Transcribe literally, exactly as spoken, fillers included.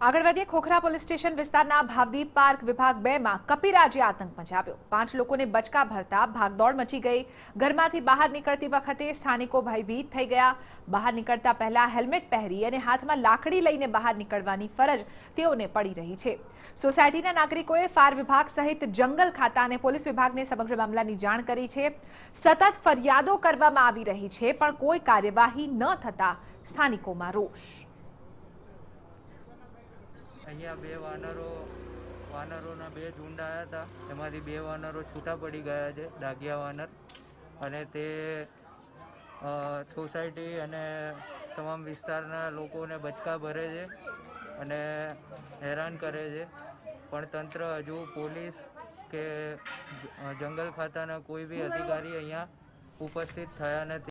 આગળ વધીએ Khokhra police station વિસ્તારના ભાવદીપ પાર્ક વિભાગ બે માં કપિરાજે આતંક મચાવ્યો। પાંચ લોકોને બચકા ભરતા ભાગદોડ મચી ગઈ। ઘરમાંથી બહાર નીકળતી વખતે સ્થાનિકો ભયભીત થઈ ગયા। બહાર નીકળતા પહેલા હેલ્મેટ પહેરી અને હાથમાં લાકડી લઈને બહાર નીકળવાની ફરજ તેઓને પડી રહી છે। સોસાયટીના નાગરિકોએ ફાયર વિભાગ સહિત જંગલ ખાતા અને પોલીસ વિભાગને સમગ્ર મામલાની જાણ કરી છે। સતત ફરિયાદો કરવામાં આવી રહી છે પણ કોઈ કાર્યવાહી ન થતા સ્થાનિકોમાં રોષ। અહીંયા બે વાનરો વાનરોના બે ઝુંડ આવ્યા હતા, એમાંથી બે વાનરો છૂટા પડી ગયા છે, ડાઘિયા વાનર, અને તે સોસાયટી અને તમામ વિસ્તારના લોકોને બચકા ભરે છે અને હેરાન કરે છે, પણ તંત્ર હજુ પોલીસ કે જંગલ ખાતાના કોઈ બી અધિકારી અહીંયા ઉપસ્થિત થયા નથી।